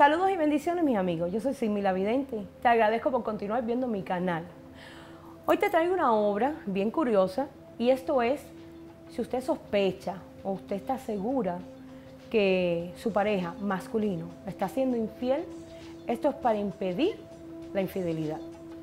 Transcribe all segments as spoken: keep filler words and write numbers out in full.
Saludos y bendiciones, mis amigos. Yo soy Simi la Vidente. Te agradezco por continuar viendo mi canal. Hoy te traigo una obra bien curiosa y esto es si usted sospecha o usted está segura que su pareja masculino está siendo infiel. Esto es para impedir la infidelidad.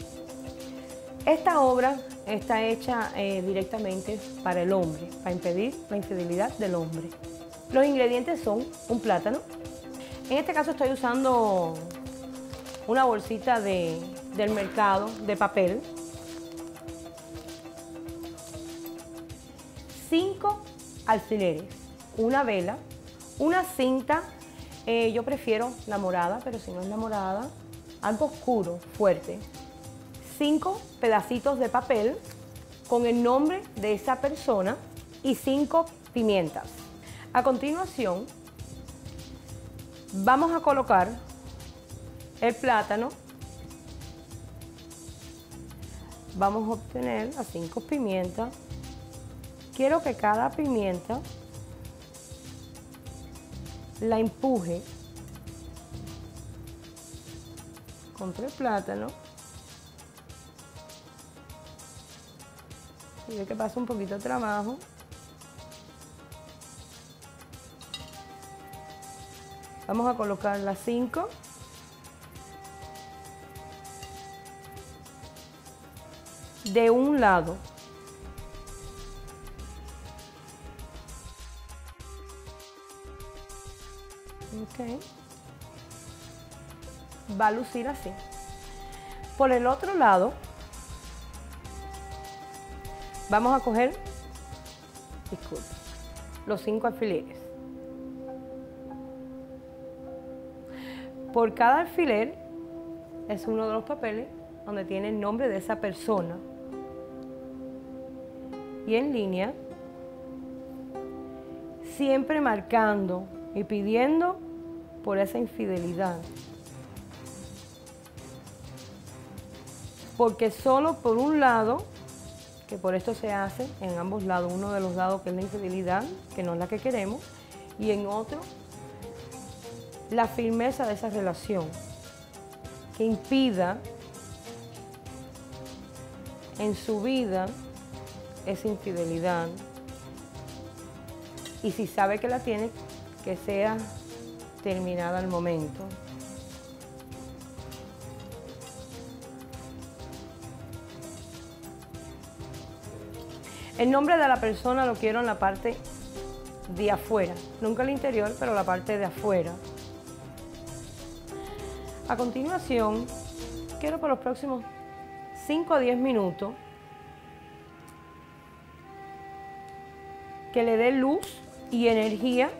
Esta obra está hecha eh, directamente para el hombre, para impedir la infidelidad del hombre. Los ingredientes son un plátano. En este caso estoy usando una bolsita de, del mercado de papel. Cinco alfileres, una vela, una cinta, eh, yo prefiero la morada, pero si no es la morada, algo oscuro, fuerte. Cinco pedacitos de papel con el nombre de esa persona y cinco pimientas. A continuación, vamos a colocar el plátano. Vamos a obtener las cinco pimientas. Quiero que cada pimienta la empuje contra el plátano. Y ve que pasa un poquito de trabajo. Vamos a colocar las cinco. De un lado. Okay. Va a lucir así. Por el otro lado, vamos a coger, disculpe, los cinco alfileres. Por cada alfiler es uno de los papeles donde tiene el nombre de esa persona. Y en línea, siempre marcando y pidiendo por esa infidelidad. Porque solo por un lado, que por esto se hace en ambos lados, uno de los lados que es la infidelidad, que no es la que queremos, y en otro, la firmeza de esa relación, que impida en su vida esa infidelidad. Y si sabe que la tiene, que sea terminada al momento. El nombre de la persona lo quiero en la parte de afuera, nunca el interior, pero la parte de afuera. A continuación, quiero por los próximos cinco a diez minutos que le dé luz y energía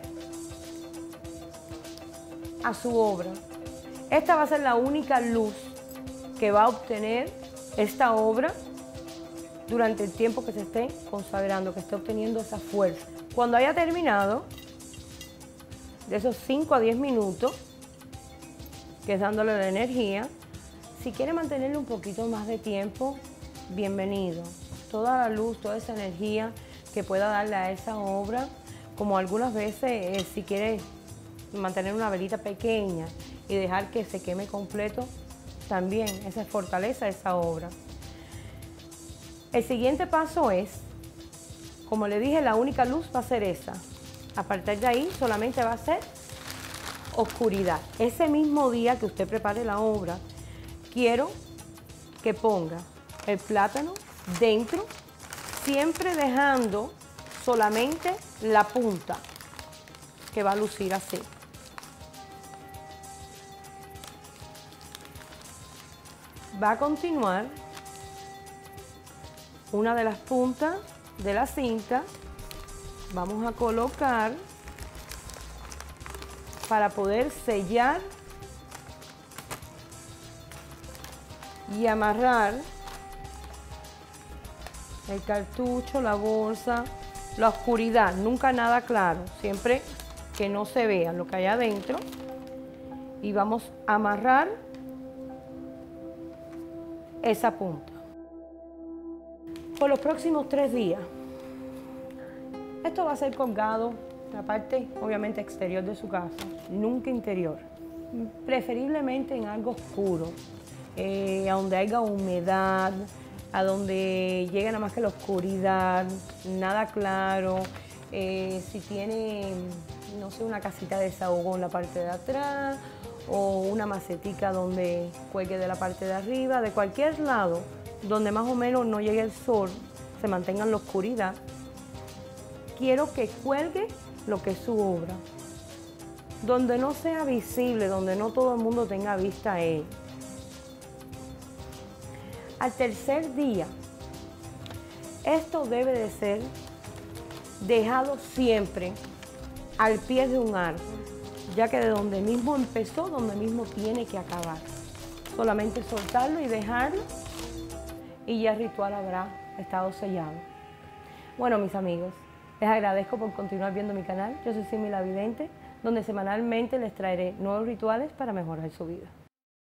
a su obra. Esta va a ser la única luz que va a obtener esta obra durante el tiempo que se esté consagrando, que esté obteniendo esa fuerza. Cuando haya terminado de esos cinco a diez minutos, que es dándole la energía, si quiere mantenerle un poquito más de tiempo, bienvenido. Toda la luz, toda esa energía que pueda darle a esa obra, como algunas veces eh, si quiere mantener una velita pequeña y dejar que se queme completo, también esa fortaleza esa obra. El siguiente paso es, como le dije, la única luz va a ser esa. A partir de ahí solamente va a ser oscuridad. Ese mismo día que usted prepare la obra, quiero que ponga el plátano dentro, siempre dejando solamente la punta, que va a lucir así. Va a continuar una de las puntas de la cinta, vamos a colocar para poder sellar y amarrar el cartucho, la bolsa, la oscuridad, nunca nada claro, siempre que no se vea lo que hay adentro. Y vamos a amarrar esa punta. Por los próximos tres días, esto va a ser colgado en la parte obviamente exterior de su casa, nunca interior. preferiblemente en algo oscuro, eh, a donde haya humedad, a donde llegue nada más que la oscuridad, nada claro. Eh, si tiene, no sé, una casita de desahogo en la parte de atrás o una macetica donde cuelgue de la parte de arriba, de cualquier lado, donde más o menos no llegue el sol, se mantenga en la oscuridad. Quiero que cuelgue lo que es su obra, donde no sea visible, donde no todo el mundo tenga vista a él. Al tercer día, esto debe de ser dejado siempre al pie de un árbol, ya que de donde mismo empezó, donde mismo tiene que acabar. Solamente soltarlo y dejarlo y ya el ritual habrá estado sellado. Bueno, mis amigos, les agradezco por continuar viendo mi canal. Yo soy Simi la Vidente, donde semanalmente les traeré nuevos rituales para mejorar su vida.